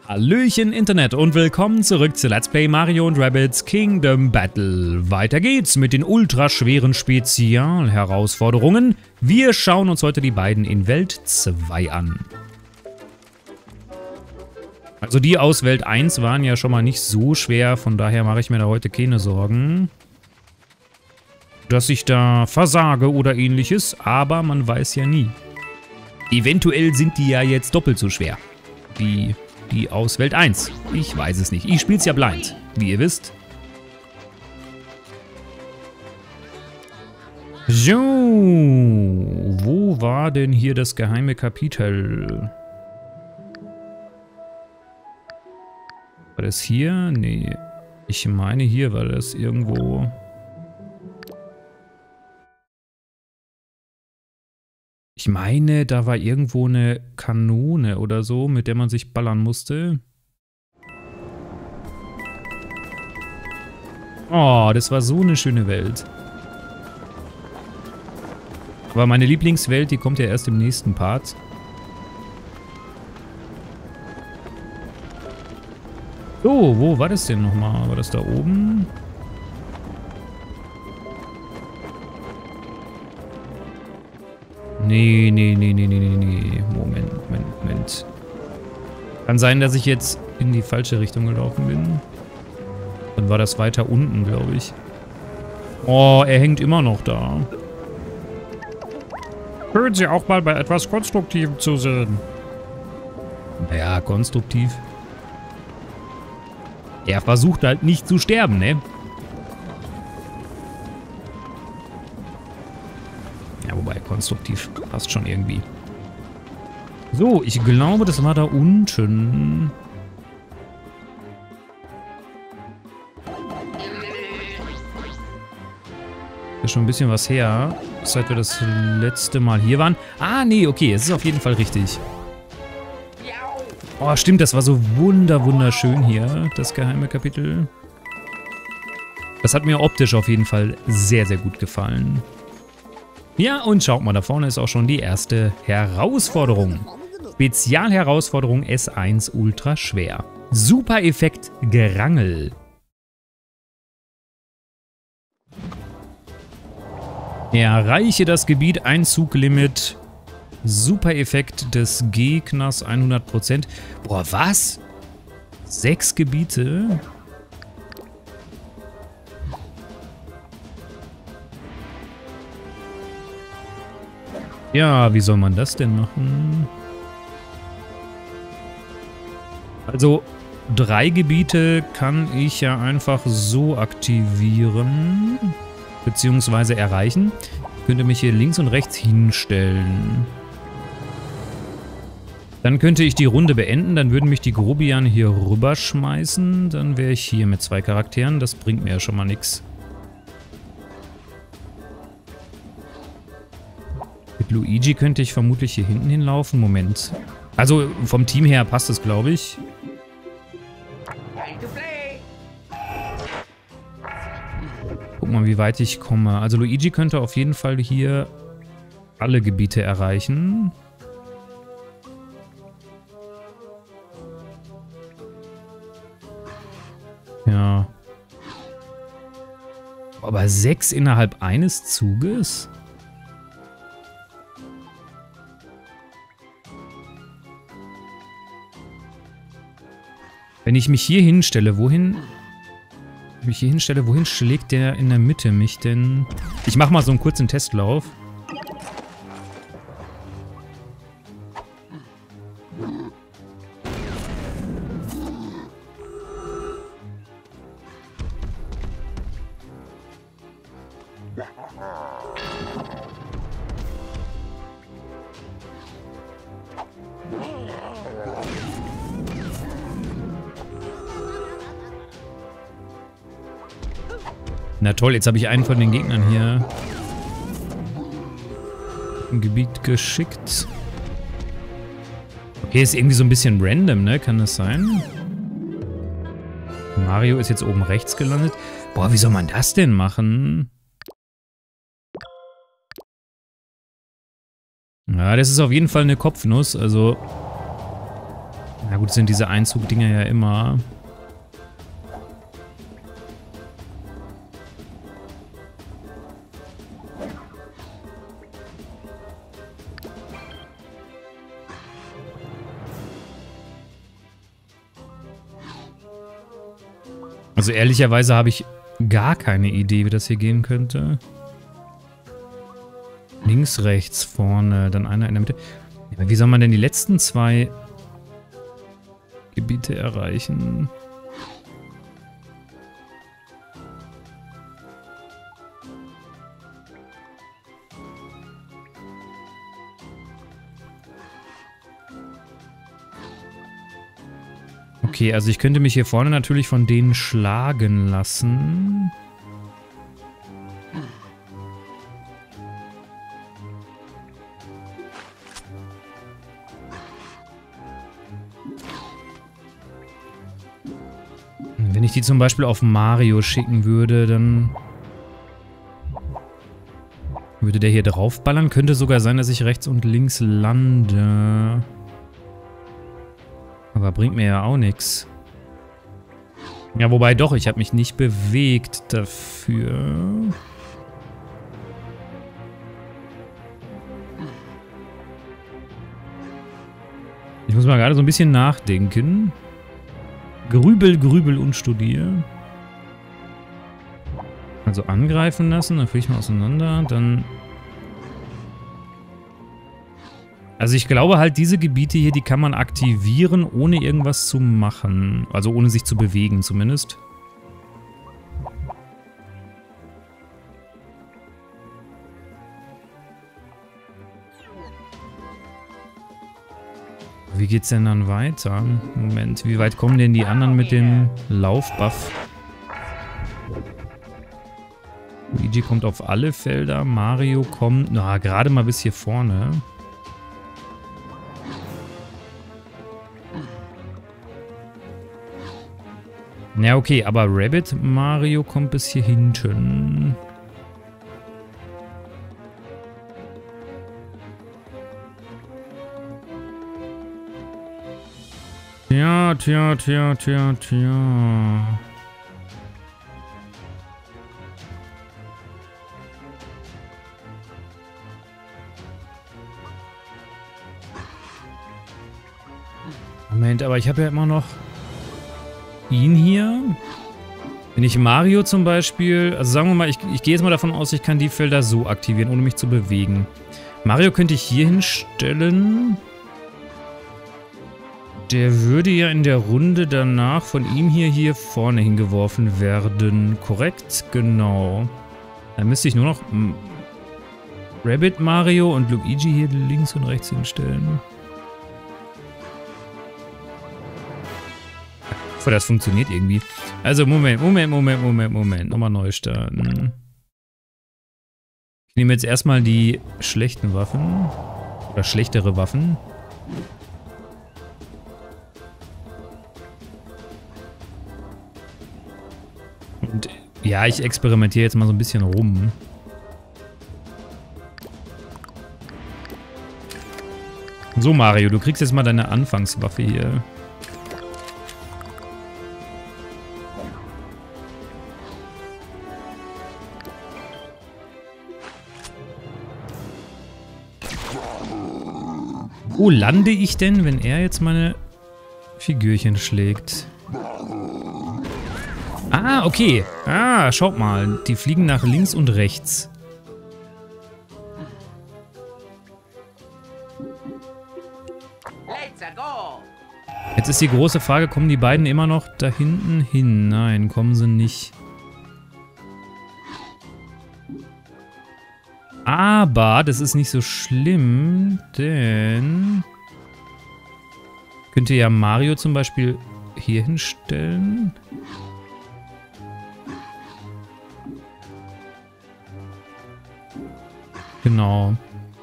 Hallöchen Internet und willkommen zurück zu Let's Play Mario & Rabbids Kingdom Battle. Weiter geht's mit den ultraschweren Spezialherausforderungen. Wir schauen uns heute die beiden in Welt 2 an. Also die aus Welt 1 waren ja schon mal nicht so schwer, von daher mache ich mir da heute keine Sorgen, dass ich da versage oder ähnliches, aber man weiß ja nie. Eventuell sind die ja jetzt doppelt so schwer wie die aus Welt 1. Ich weiß es nicht. Ich spiele es ja blind, wie ihr wisst. So, wo war denn hier das geheime Kapitel? War das hier? Nee, ich meine hier war das irgendwo. Ich meine, da war irgendwo eine Kanone oder so, mit der man sich ballern musste. Oh, das war so eine schöne Welt. Aber meine Lieblingswelt, die kommt ja erst im nächsten Part. So, wo war das denn nochmal? War das da oben? Nee. Moment. Kann sein, dass ich jetzt in die falsche Richtung gelaufen bin. Dann war das weiter unten, glaube ich. Oh, er hängt immer noch da. Schön, Sie auch mal bei etwas Konstruktivem zu sehen. Naja, konstruktiv. Er versucht halt nicht zu sterben, ne? Wobei, konstruktiv passt schon irgendwie. So, ich glaube, das war da unten. Das ist schon ein bisschen was her, seit wir das letzte Mal hier waren. Ah, nee, okay, es ist auf jeden Fall richtig. Oh, stimmt, das war so wunderschön hier, das geheime Kapitel. Das hat mir optisch auf jeden Fall sehr gut gefallen. Ja, und schaut mal, da vorne ist auch schon die erste Herausforderung. Spezialherausforderung S1 ultra schwer. Super Effekt Gerangel. Erreiche das Gebiet Einzuglimit. Super Effekt des Gegners 100%. Boah, was? 6 Gebiete? Ja, wie soll man das denn machen? Also, 3 Gebiete kann ich ja einfach so aktivieren, beziehungsweise erreichen. Ich könnte mich hier links und rechts hinstellen. Dann könnte ich die Runde beenden, dann würden mich die Grobiane hier rüberschmeißen. Dann wäre ich hier mit 2 Charakteren, das bringt mir ja schon mal nichts. Mit Luigi könnte ich vermutlich hier hinten hinlaufen. Moment. Also vom Team her passt es, glaube ich. Guck mal, wie weit ich komme. Also Luigi könnte auf jeden Fall hier alle Gebiete erreichen. Ja. Aber 6 innerhalb eines Zuges? Wenn ich mich hier hinstelle, wohin schlägt der in der Mitte mich denn? Ich mache mal so einen kurzen Testlauf. Na toll, jetzt habe ich einen von den Gegnern hier im Gebiet geschickt. Okay, ist irgendwie so ein bisschen random, ne? Kann das sein? Mario ist jetzt oben rechts gelandet. Boah, wie soll man das denn machen? Ja, das ist auf jeden Fall eine Kopfnuss, also Na gut, sind diese Einzugdinger ja immer. Also ehrlicherweise habe ich gar keine Idee, wie das hier gehen könnte. Links, rechts, vorne, dann einer in der Mitte. Ja, wie soll man denn die letzten 2 Gebiete erreichen? Okay, also ich könnte mich hier vorne natürlich von denen schlagen lassen. Wenn ich die zum Beispiel auf Mario schicken würde, dann würde der hier draufballern. Könnte sogar sein, dass ich rechts und links lande. Aber bringt mir ja auch nichts. Ja, wobei doch, ich habe mich nicht bewegt dafür. Ich muss mal gerade so ein bisschen nachdenken. Grübel, grübel und studier. Also angreifen lassen, dann fliege ich mal auseinander, dann... Also ich glaube halt, diese Gebiete hier, die kann man aktivieren, ohne irgendwas zu machen. Also ohne sich zu bewegen zumindest. Wie geht's denn dann weiter? Moment, wie weit kommen denn die anderen mit dem Laufbuff? Luigi kommt auf alle Felder, Mario kommt, na, gerade mal bis hier vorne. Ja, okay, aber Rabbit Mario kommt bis hier hinten. Tja, tja, tja, tja, tja. Moment, aber ich habe ja immer noch ihn hier. Wenn ich Mario zum Beispiel, also sagen wir mal, ich gehe jetzt mal davon aus, ich kann die Felder so aktivieren, ohne mich zu bewegen. Mario könnte ich hier hinstellen. Der würde ja in der Runde danach von ihm hier vorne hingeworfen werden. Korrekt? Genau. Dann müsste ich nur noch Rabbit Mario und Luigi hier links und rechts hinstellen. Ich hoffe, das funktioniert irgendwie. Also, Moment. Nochmal neu starten. Ich nehme jetzt erstmal die schlechten Waffen. Oder schlechtere Waffen. Und ja, ich experimentiere jetzt mal so ein bisschen rum. So, Mario, du kriegst jetzt mal deine Anfangswaffe hier. Wo lande ich denn, wenn er jetzt meine Figürchen schlägt? Ah, okay. Ah, schaut mal. Die fliegen nach links und rechts. Jetzt ist die große Frage, kommen die beiden immer noch da hinten hin? Nein, kommen sie nicht. Aber das ist nicht so schlimm, denn... Könnte ja Mario zum Beispiel hier hinstellen. Genau.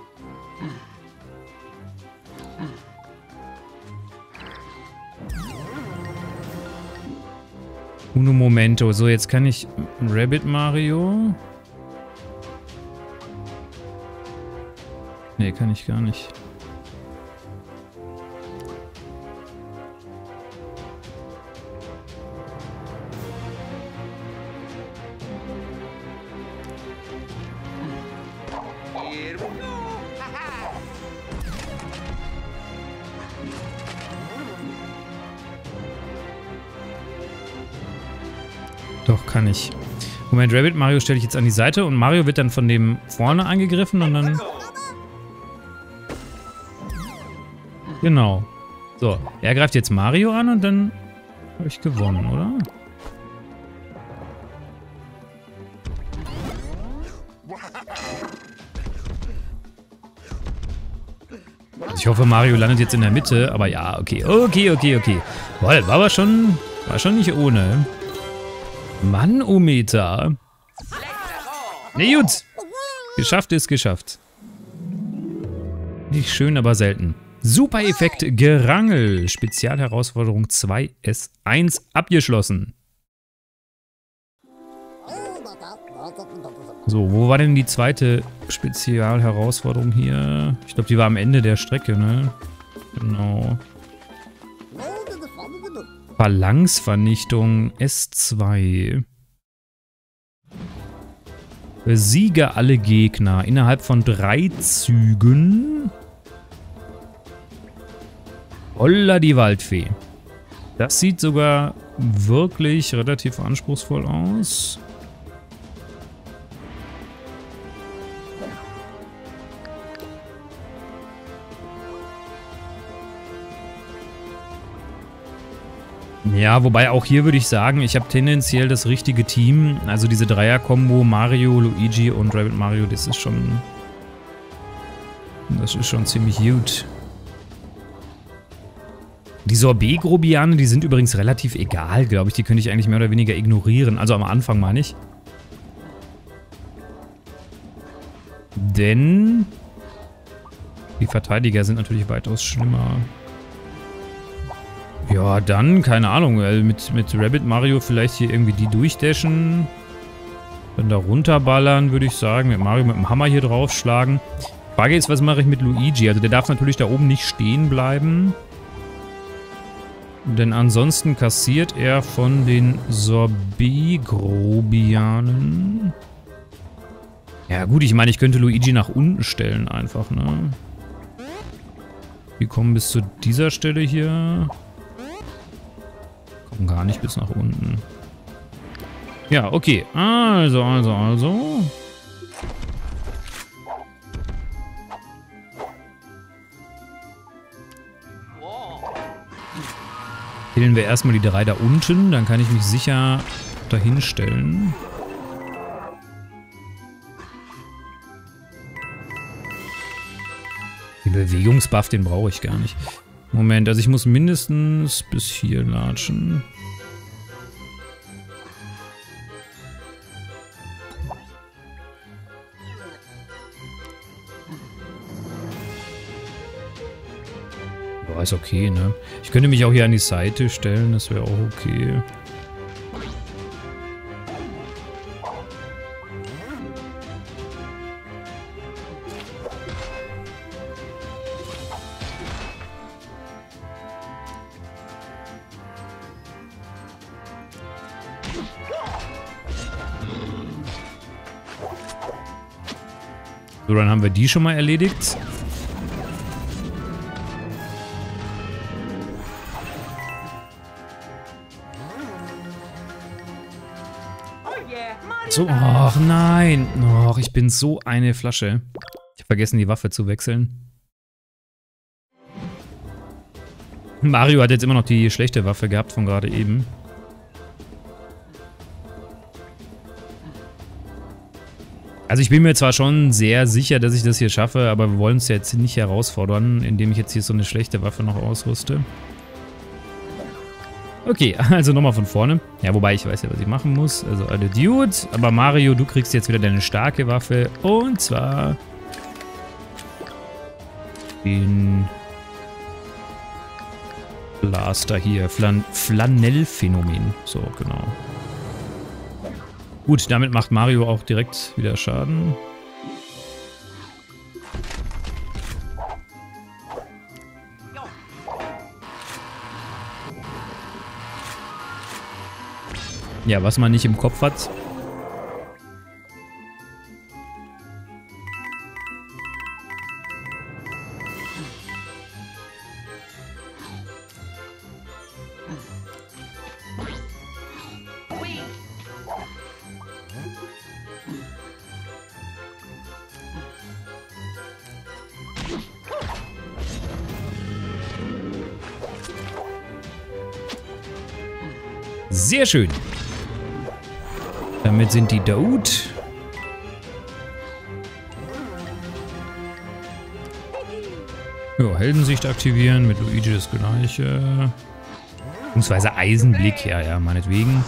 Uno momento. So, jetzt kann ich Rabbit Mario... Nee, kann ich gar nicht. Doch, kann ich. Moment, Rabbit Mario stelle ich jetzt an die Seite und Mario wird dann von dem vorne angegriffen und dann... Genau. So, er greift jetzt Mario an und dann habe ich gewonnen, oder? Also ich hoffe, Mario landet jetzt in der Mitte, aber ja, okay. Boah, war schon nicht ohne. Manometer. Nee, gut. Geschafft ist geschafft. Nicht schön, aber selten. Super Effekt Gerangel. Spezialherausforderung 2S1 abgeschlossen. So, wo war denn die zweite Spezialherausforderung hier? Ich glaube, die war am Ende der Strecke, ne? Genau. Phalanxvernichtung S2. Besiege alle Gegner innerhalb von 3 Zügen. Holla die Waldfee. Das sieht sogar wirklich relativ anspruchsvoll aus. Ja, wobei auch hier würde ich sagen, ich habe tendenziell das richtige Team. Also diese Dreier-Kombo Mario, Luigi und Rabbit Mario, das ist schon ziemlich gut. Die Sorbet-Grobiane, die sind übrigens relativ egal, glaube ich. Die könnte ich eigentlich mehr oder weniger ignorieren. Also am Anfang meine ich. Denn die Verteidiger sind natürlich weitaus schlimmer. Ja, dann, keine Ahnung, mit Rabbit Mario vielleicht hier irgendwie die durchdashen. Dann da runterballern, würde ich sagen. Mit Mario mit dem Hammer hier draufschlagen. Frage ist, was mache ich mit Luigi? Also der darf natürlich da oben nicht stehen bleiben. Denn ansonsten kassiert er von den Sorbet-Grobianen. Ja gut, ich meine, ich könnte Luigi nach unten stellen einfach, ne? Wir kommen bis zu dieser Stelle hier. Kommen gar nicht bis nach unten. Ja, okay. Also. Killen wir erstmal die 3 da unten, dann kann ich mich sicher dahin stellen. Den Bewegungsbuff, den brauche ich gar nicht. Moment, also ich muss mindestens bis hier latschen. Boah, ist okay, ne? Ich könnte mich auch hier an die Seite stellen, das wäre auch okay. So, dann haben wir die schon mal erledigt. So, ach nein. Och, ich bin so eine Flasche. Ich habe vergessen, die Waffe zu wechseln. Mario hat jetzt immer noch die schlechte Waffe gehabt von gerade eben. Also ich bin mir zwar schon sehr sicher, dass ich das hier schaffe, aber wir wollen uns jetzt nicht herausfordern, indem ich jetzt hier so eine schlechte Waffe noch ausrüste. Okay, also nochmal von vorne. Ja, wobei ich weiß ja, was ich machen muss. Also alle Dude. Aber Mario, du kriegst jetzt wieder deine starke Waffe. Und zwar den Blaster hier. Flanellphänomen. So, genau. Gut, damit macht Mario auch direkt wieder Schaden. Ja, was man nicht im Kopf hat. Sehr schön. Damit sind die tot. Ja, Heldensicht aktivieren, mit Luigi das gleiche. Beziehungsweise Eisenblick, ja, meinetwegen.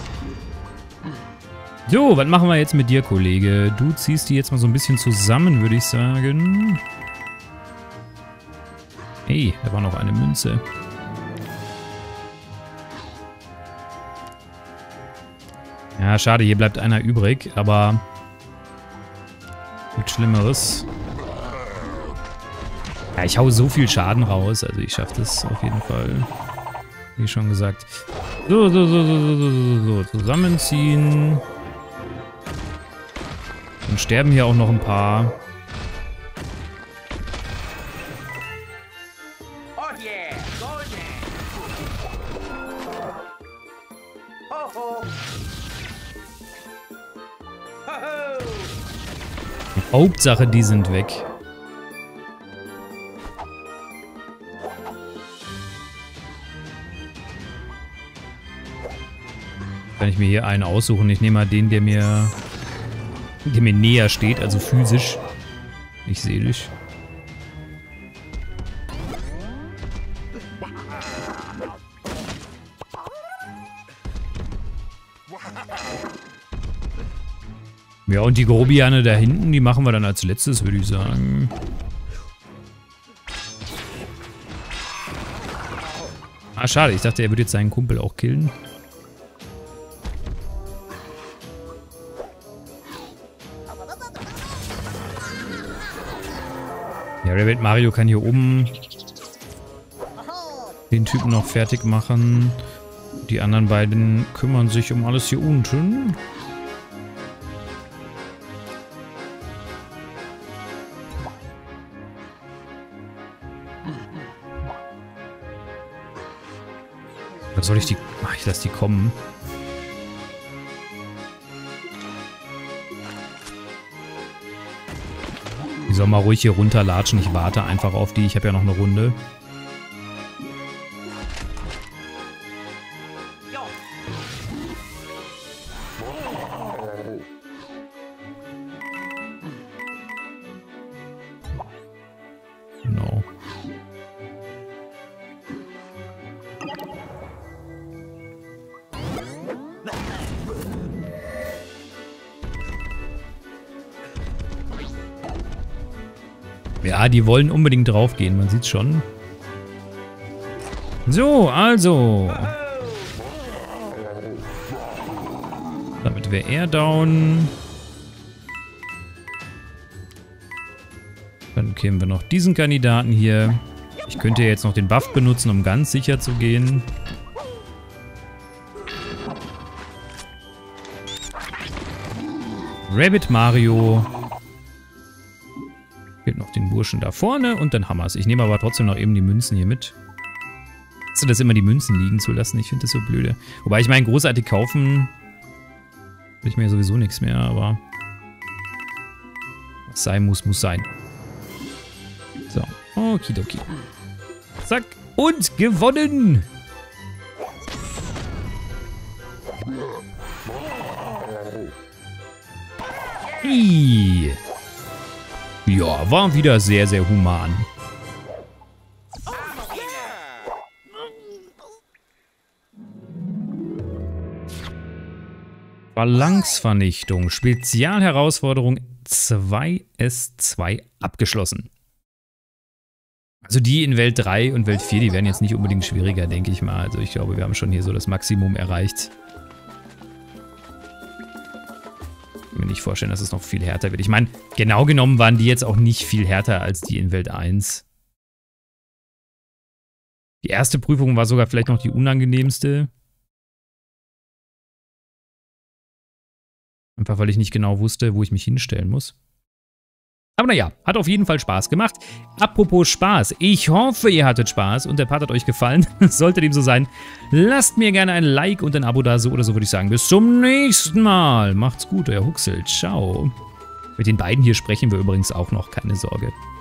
So, was machen wir jetzt mit dir, Kollege? Du ziehst die jetzt mal so ein bisschen zusammen, würde ich sagen. Hey, da war noch eine Münze. Ja, schade, hier bleibt einer übrig, aber gibt Schlimmeres. Ja, ich hau so viel Schaden raus, also ich schaffe das auf jeden Fall. Wie schon gesagt. So, zusammenziehen. Dann sterben hier auch noch ein paar. Hauptsache, die sind weg. Kann ich mir hier einen aussuchen. Ich nehme mal den, der mir näher steht, also physisch, nicht seelisch. Ja, und die Grobiane da hinten, die machen wir dann als letztes, würde ich sagen. Ah, schade. Ich dachte, er würde jetzt seinen Kumpel auch killen. Ja, Rabbit Mario kann hier oben den Typen noch fertig machen. Die anderen beiden kümmern sich um alles hier unten. Oder soll ich die... Ach, ich lasse die kommen. Die soll mal ruhig hier runterlatschen. Ich warte einfach auf die. Ich habe ja noch eine Runde. Genau. Ja, die wollen unbedingt draufgehen, man sieht's schon. So, also. Damit wäre er down. Dann kämen wir noch diesen Kandidaten hier. Ich könnte jetzt noch den Buff benutzen, um ganz sicher zu gehen. Rabbit Mario. Fehlt noch den Burschen da vorne und dann Hammers. Ich nehme aber trotzdem noch eben die Münzen hier mit. Hast du das immer die Münzen liegen zu lassen? Ich finde das so blöde. Wobei ich meine, großartig kaufen will ich mir sowieso nichts mehr, aber was sein muss, muss sein. So, okidoki. Zack, und gewonnen! Hi. Ja, war wieder sehr, sehr human. Phalanxvernichtung. Spezialherausforderung 2S2 abgeschlossen. Also die in Welt 3 und Welt 4, die werden jetzt nicht unbedingt schwieriger, denke ich mal. Also ich glaube, wir haben schon hier so das Maximum erreicht. Ich kann mir nicht vorstellen, dass es noch viel härter wird. Ich meine, genau genommen waren die jetzt auch nicht viel härter als die in Welt 1. Die erste Prüfung war sogar vielleicht noch die unangenehmste. Einfach weil ich nicht genau wusste, wo ich mich hinstellen muss. Aber naja, hat auf jeden Fall Spaß gemacht. Apropos Spaß, ich hoffe, ihr hattet Spaß und der Part hat euch gefallen. Sollte dem so sein, lasst mir gerne ein Like und ein Abo da, so oder so würde ich sagen. Bis zum nächsten Mal. Macht's gut, euer Huxel. Ciao. Mit den beiden hier sprechen wir übrigens auch noch, keine Sorge.